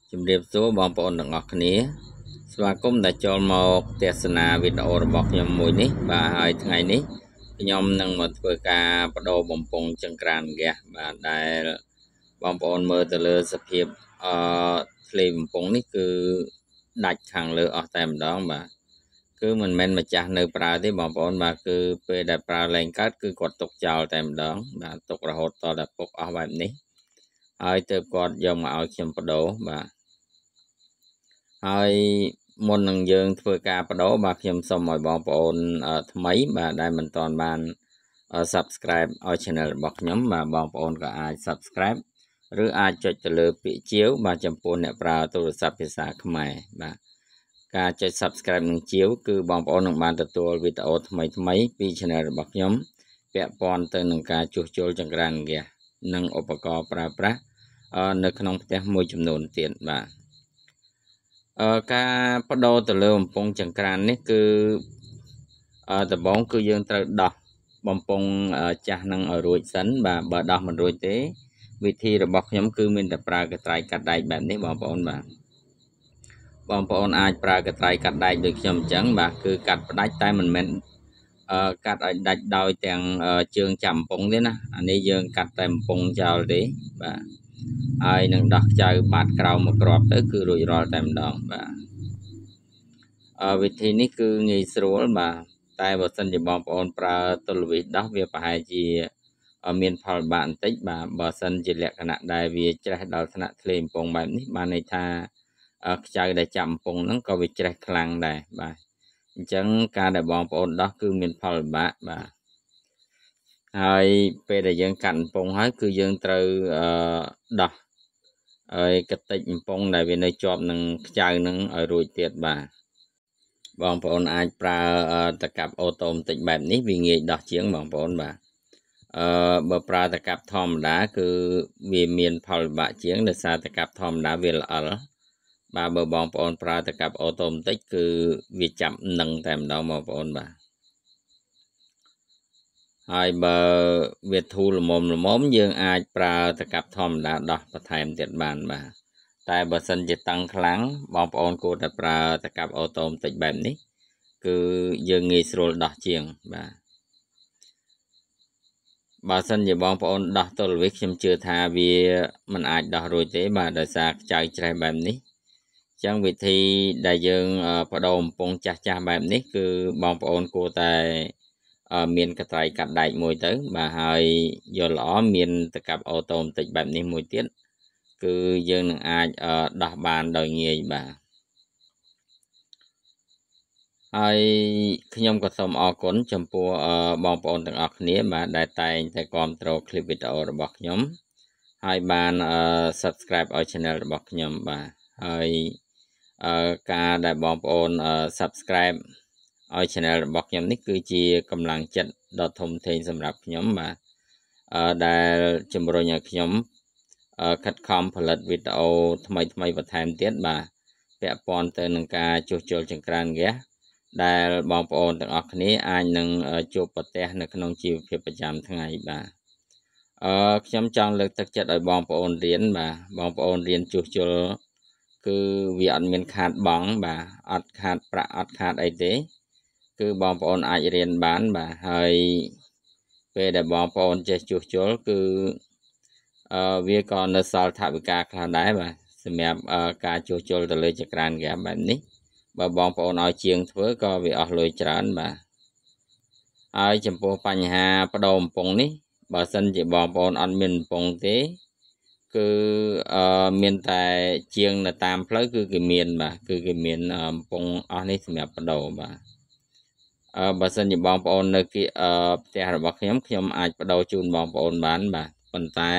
ជំរាបសួរបងប្អូនទាំងអស់គ្នាស្វាគមន៍ដែលចូលមកទស្សនាវីដេអូរបស់ខ្ញុំមួយនេះបាទហើយថ្ងៃនេះខ្ញុំនឹងមកធ្វើការបដូរបំពង់ចង្ក្រានហ្គាសបាទដែលបងប្អូនមើលទៅលើសភាពធ្លេបំពង់នេះគឺដាច់ខាងលើអស់តែម្ដងបាទគឺមិនមែនម្ចាស់នៅប្រើទេបងប្អូនបាទគឺពេលដែលប្រើលែងកើតគឺគាត់ទុកចោលតែម្ដងបាទទុករហូតតតែពុកអស់បែបនេះហើយទើបគាត់យកមកឲ្យខ្ញុំបដូរបាទហើយមុននឹងយើងធ្វើការបដូរបាទខ្ញុំសូមឲ្យបងប្អូនថ្មីបាទដែលមិនទាន់បាន subscribe ឲ្យ channel របស់ខ្ញុំបាទបងប្អូនក៏អាច subscribe ឬអាចចុចទៅលើពាក្យជាវបាទចំពោះអ្នកប្រើទូរស័ព្ទភាសាខ្មែរបាទការចុច subscribe នឹងជាវគឺបងប្អូននឹងបានទទួលវីដេអូថ្មីពី channel របស់ខ្ញុំពាក់ព័ន្ធទៅនឹងការជួសជុលចង្ក្រានហ្គាសនិងឧបករណ៍ប្រើប្រាស់នៅក្នុងផ្ទះមួយចំនួនទៀតបាទការបដូរទៅលើបំពង់ចង្ក្រាននេះគឺដំបូងគឺយើងត្រូវដោះបំពង់ចាស់នឹងឲ្យរួចសិនបាទបើដោះមិនរួចទេវិធីរបស់ខ្ញុំគឺមានតែប្រើកត្រៃកាត់ដែកបែបនេះបងប្អូនបាទបងប្អូនអាចប្រើកត្រៃកាត់ដែកដូចខ្ញុំអញ្ចឹងបាទគឺកាត់ផ្ដាច់តែមិនមែនកាត់ឲ្យដាច់ដោយទាំងជើងចាំបំពង់ទេណាអានេះយើងកាត់តែបំពង់ចោលទេបាទហើយនឹងដោះខ្ចៅបាតក្រោមមកគ្រាប់ទៅគឺរួចរាល់តែម្ដងបាទវិធីនេះគឺងាយស្រួលបាទតែបើសិនជាបងប្អូនប្រើទល់វីដោះវាប្រហែលជាមានផលបាក់បន្តិចបាទបើសិនជាលក្ខណៈដែលវាច្រេះដល់ថ្នាក់ធ្លេបំពង់បែបនេះបានន័យថាខ្ចៅដែលចាប់បំពង់ហ្នឹងក៏វាច្រេះខ្លាំងដែរបាទអញ្ចឹងការដែលបងប្អូនដោះគឺមានផលបាក់បាទហើយពេលដែលយើងកាត់បំពង់ហើយគឺយើងត្រូវដោះហើយកតិចបំពង់ដែលវានៅជាប់នឹងខ្ចៅនឹងឲ្យរួចទៀតបាទបងប្អូនអាចប្រើតកាប់អូតូម៉ាទិកបែបនេះវាងាយដោះជាងបងប្អូនបាទបើប្រើតកាប់ធម្មតាគឺវាមានផលលំបាកជាងដោយសារតកាប់ធម្មតាវាល្អិលបាទបើបងប្អូនប្រើតកាប់អូតូម៉ាទិកគឺវាចាប់នឹងតែម្ដងបងប្អូនបាទហើយបើវាធូរល្មមយើងអាចប្រើតកាប់ធម្មតាដោះបន្ថែមទៀតបានបាទតែបើសិនជាតឹងខ្លាំងបងប្អូនគួរតែប្រើតកាប់អូតូម៉ាទិកបែបនេះគឺយើងងាយស្រួលដោះជាងបាទបើសិនជាបងប្អូនដោះទល់វាខ្ញុំជឿថាវាមិនអាចដោះរួចទេបាទដោយសារខ្ចៅច្រេះបែបនេះអញ្ចឹងវិធីដែលយើងបដូរបំពង់ចាស់បែបនេះគឺបងប្អូនគួរតែមានកត្រៃកាត់ដែកមួយទៅបាទហើយយកល្អមានតកាប់អូតូម៉ាទិកបែបនេះមួយទៀតគឺយើងនឹងអាចដោះបានដោយងាយបាទហើយខ្ញុំក៏សូមអរគុណចំពោះបងប្អូនទាំងអស់គ្នាបាទដែលតែងតែគាំទ្រคลิปវីដេអូរបស់ខ្ញុំហើយបាន subscribe ឲ្យ channel របស់ខ្ញុំបាទហើយការដែលបងប្អូន subscribe ឲ្យ channel របស់ខ្ញុំនេះគឺជាកម្លាំងចិត្តដ៏ធំធេងសម្រាប់ខ្ញុំបាទដែលជំរុញឲ្យខ្ញុំខិតខំផលិតវីដេអូថ្មីបន្ថែមទៀតបាទពាក់ព័ន្ធទៅនឹងការជួសជុលចង្ក្រានហ្គាសដែលបងប្អូនទាំងអស់គ្នាអាចនឹងជួបប្រទះនៅក្នុងជីវភាពប្រចាំថ្ងៃបាទខ្ញុំចង់លើកទឹកចិត្តឲ្យបងប្អូនរៀនបាទបងប្អូនរៀនជួសជុលគឺវាអត់មានខាតបង់បាទអត់ខាតប្រាក់អត់ខាតអីទេគឺបងប្អូនអាចរៀនបានបាទហើយពេលដែលបងប្អូនចេះជួសជុលគឺវាក៏នៅសល់ថវិកាខ្លះដែរបាទសម្រាប់ការជួសជុលទៅលើចង្ក្រានហ្គាសបែបនេះបើបងប្អូនឲ្យជាងធ្វើក៏វាអស់លុយច្រើនបាទហើយចំពោះបញ្ហាបដូរបំពង់នេះបើសិនជាបងប្អូនអត់មានបំពង់ទេគឺមានតែជាងនៅតាមផ្លូវគឺគេមានបាទគឺគេមានបំពង់អស់នេះសម្រាប់បដូរបាទបើសិនជាបងប្អូននៅផ្ទះរបស់ខ្ញុំអាចបដូរជូនបងប្អូនបានបាទប៉ុន្តែ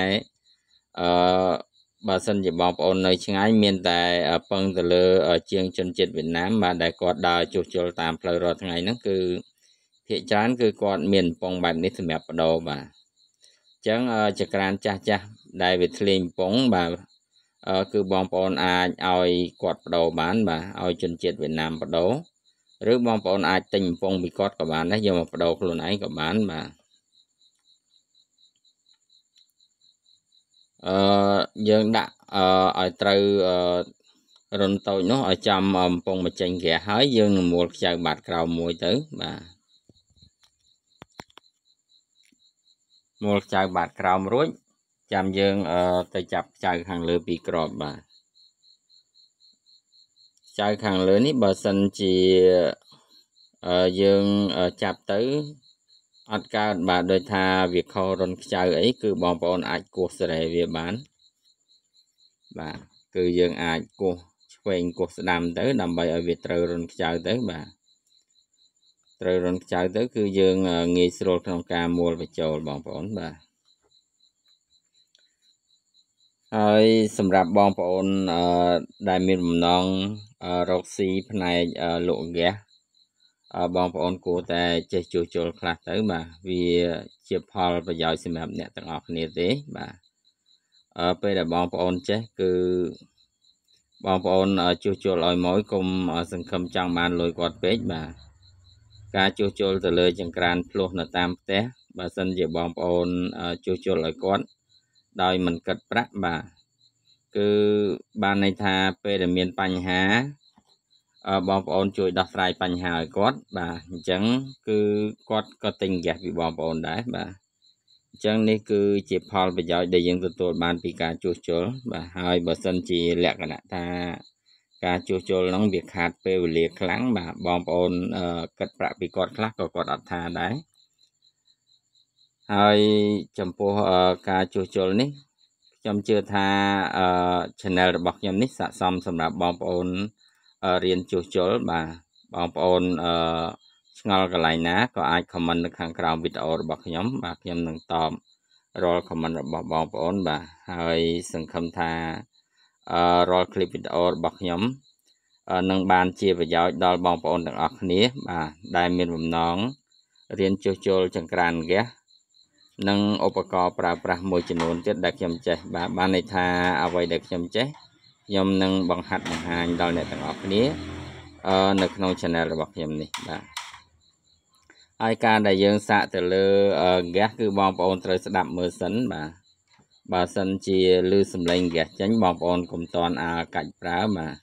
បើសិនជាបងប្អូននៅឆ្ងាយមានតែពឹងទៅលើជាងជនជាតិវៀតណាមបាទដែលគាត់ដើរជួសជុលតាមផ្លូវរាល់ថ្ងៃហ្នឹងគឺភាគច្រើនគឺគាត់មានបំពង់បែបនេះសម្រាប់បដូរបាទអញ្ចឹងចង្ក្រានចាស់ដែលវាធ្លាយបំពង់បាទគឺបងប្អូនអាចឲ្យគាត់បដូរបានបាទឲ្យជនជាតិវៀតណាមបដូរឬបងប្អូនអាចទិញបំពង់ពីគាត់ក៏បានដែរយកមកបដូរខ្លួនឯងក៏បានបាទយើងដាក់ឲ្យត្រូវរុនតូចនោះឲ្យចំបំពង់បញ្ចេញហ្គាសហើយយើងនឹងមួលខ្ចៅបាតក្រោមមួយទៅបាទមួលខ្ចៅបាតក្រោមរួចចាំយើងទៅចាប់ខ្ចៅខាងលើពីក្របបាទខ្ចៅខាងលើនេះបើសិនជាយើងចាប់ទៅអត់កើតបាទដោយថាវាខុសរុនខ្ចៅអីគឺបងប្អូនអាចគោះសេរីវាបានបាទគឺយើងអាចគោះឆ្វេងគោះស្ដាំទៅដើម្បីឲ្យវាត្រូវរុនខ្ចៅទៅបាទត្រូវរុនខ្ចៅទៅគឺយើងងាយស្រួលក្នុងការមួលបញ្ចូលបងប្អូនបាទហើយសម្រាប់បងប្អូនដែលមានបំណងរកស៊ីផ្នែកលក់ហ្គាសបងប្អូនគួរតែចេះជួសជុលខ្លះទៅបាទវាជាផលប្រយោជន៍សម្រាប់អ្នកទាំងអស់គ្នាទេបាទពេលដែលបងប្អូនចេះគឺបងប្អូនជួសជុលឲ្យមកកុំសង្ឃឹមចង់បានលុយគាត់ពេកបាទការជួសជុលទៅលើចង្ក្រានភ្លោះនៅតាមផ្ទះបើសិនជាបងប្អូនជួសជុលឲ្យគាត់ដោយមិនគិតប្រាក់បាទគឺបានន័យថាពេលដែលមានបញ្ហាបងប្អូនជួយដោះស្រាយបញ្ហាឲ្យគាត់បាទអញ្ចឹងគឺគាត់ក៏ទិញហ្គាសពីបងប្អូនដែរបាទអញ្ចឹងនេះគឺជាផលប្រយោជន៍ដែលយើងទទួលបានពីការជួសជុលបាទហើយបើសិនជាលក្ខណៈថាការជួសជុលហ្នឹងវាខាតពេលវេលាខ្លាំងបាទបងប្អូនគិតប្រាក់ពីគាត់ខ្លះក៏គាត់អត់ថាដែរហើយចំពោះការជួសជុលនេះខ្ញុំជឿថា channel របស់ខ្ញុំនេះស័ក្តិសមសម្រាប់បងប្អូនរៀនជួសជុលបាទបងប្អូនឆ្ងល់កន្លែងណាក៏អាច comment នៅខាងក្រោមវីដេអូរបស់ខ្ញុំបាទខ្ញុំនឹងតបរាល់ comment របស់បងប្អូនបាទហើយសង្ឃឹមថារាល់ clip វីដេអូរបស់ខ្ញុំនឹងបានជាប្រយោជន៍ដល់បងប្អូនទាំងអស់គ្នាបាទដែលមានបំណងរៀនជួសជុលចង្ក្រានហ្គាសនិងឧបករណ៍ប្រើប្រាស់មួយចំនួនទៀតដែលខ្ញុំចេះបាទបានន័យថាអ្វីដែលខ្ញុំចេះខ្ញុំនឹងបង្ហាត់បង្ហាញដល់អ្នកទាំងអស់គ្នានៅក្នុង channel របស់ខ្ញុំនេះបាទហើយការដែលយើងសាកទៅលើហ្គាសគឺបងប្អូនត្រូវស្ដាប់មើលសិនបាទបើសិនជាឮសំឡេងហ្គាសចេញបងប្អូនកុំតន់កាច់ប្រើបាទ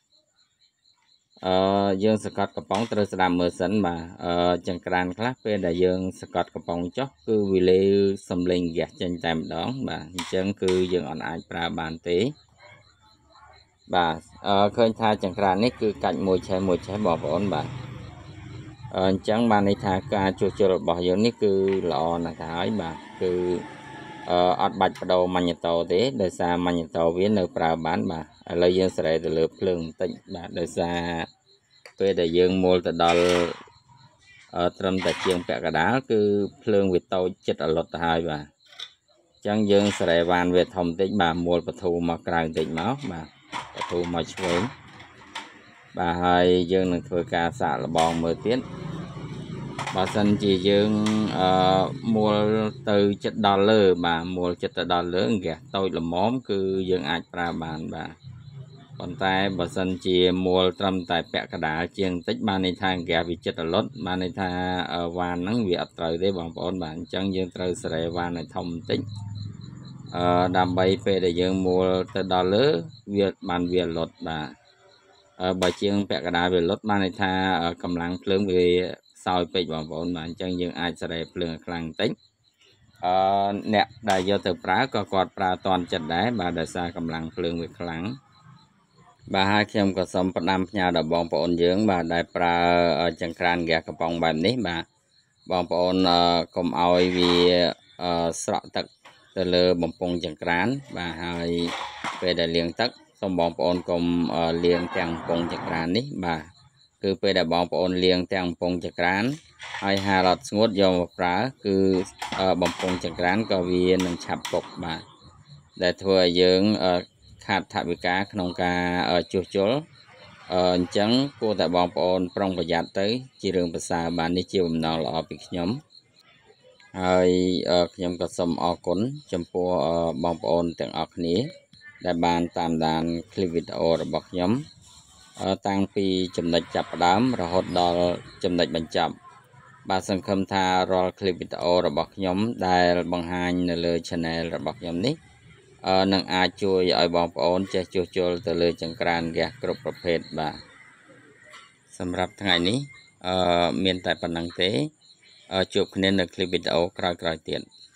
យើងសកាត់កំប៉ុងត្រូវស្ដាប់មើលសិនបាទចង្ក្រានខ្លះពេលដែលយើងសកាត់កំប៉ុងចុះគឺវាលេសំឡេងហ្គាសចេញតែម្ដងបាទអញ្ចឹងគឺយើងអត់អាចប្រើបានទេបាទឃើញថាចង្ក្រាននេះគឺកាច់មួយឆេះបងប្អូនបាទអញ្ចឹងបានន័យថាការជួសជុលរបស់យើងនេះគឺល្អណាស់ទៅហើយបាទគឺអត់បាច់បដូរម៉ាញ៉ូតូទេដោយសារម៉ាញ៉ូតូវានៅប្រើបានបាទឥឡូវយើងសេរីទៅលើភ្លើងបន្តិចបាទដោយសារពេលដែលយើងមួលទៅដល់ត្រឹមតែជាងពាក់កណ្ដាលគឺភ្លើងវាតូចចិត្តអលត់ទៅហើយបាទអញ្ចឹងយើងសេរីវ៉ានវាធំបន្តិចបាទមួលបធូរមកក្រៅបន្តិចមកបាទបធូរមកឆ្វេងបាទហើយយើងនឹងធ្វើការសាកល្បងមើលទៀតបើសិនជាយើងមួលទៅចិត្តដល់លើបាទមួលចិត្តទៅដល់លើហ្គាសតូចល្មមគឺយើងអាចប្រើបានបាទប៉ុន្តែបើសិនជាមួលត្រឹមតែពាក់កណ្ដាលជាងបន្តិចបានន័យថាហ្គាសវាចិត្តអលត់បានន័យថាវ៉ានហ្នឹងវាអត់ត្រូវទេបងប្អូនបាទអញ្ចឹងយើងត្រូវសេរីវ៉ានឲ្យធំបន្តិចដើម្បីពេលដែលយើងមួលទៅដល់លើវាបានវាលត់បាទបើជាងពាក់កណ្ដាលវាលត់បានន័យថាកម្លាំងភ្លើងវាខ្សោយពេកបងប្អូនបាទអញ្ចឹងយើងអាចសេរីភ្លើងឲ្យខ្លាំងបន្តិចអ្នកដែលយកទៅប្រើក៏គាត់ប្រើតន់ចិត្តដែរបាទដោយសារកម្លាំងភ្លើងវាខ្លាំងបាទហើយខ្ញុំក៏សូមផ្ដាំផ្ញើដល់បងប្អូនយើងបាទដែលប្រើចង្ក្រានហ្គាសកំប៉ុងបែបនេះបាទបងប្អូនកុំឲ្យវាស្រក់ទឹកទៅលើបំពង់ចង្ក្រានបាទហើយពេលដែលលាងទឹកសូមបងប្អូនកុំលាងទាំងបំពង់ចង្ក្រាននេះបាទគឺពេលដែលបងប្អូនលាងទាំងបំពង់ចង្ក្រានហើយហាលអត់ស្ងួតយកមកប្រើគឺបំពង់ចង្ក្រានក៏វានឹងឆាប់ពុកបាទដែលធ្វើឲ្យយើងខាតថវិកាក្នុងការជួសជុលអញ្ចឹងគួរតែបងប្អូនប្រុងប្រយ័ត្នទៅជារឿងប្រសើរបាទនេះជាបំណងល្អពីខ្ញុំហើយខ្ញុំក៏សូមអរគុណចំពោះបងប្អូនទាំងអស់គ្នាដែលបានតាមដានคลิปវីដេអូរបស់ខ្ញុំតាំងពីចំណុចចាប់ផ្ដើមរហូតដល់ចំណុចបញ្ចប់បាទសង្ឃឹមថារាល់คลิปវីដេអូរបស់ខ្ញុំដែលបង្ហាញនៅលើ channel របស់ខ្ញុំនេះនឹងអាចជួយឲ្យបងប្អូនចេះជួសជុលទៅលើចង្ក្រានហ្គាសគ្រប់ប្រភេទបាទសម្រាប់ថ្ងៃនេះមានតែប៉ុណ្្នឹងទេជួបគ្នានៅคลิปវីដេអូក្រោយៗទៀត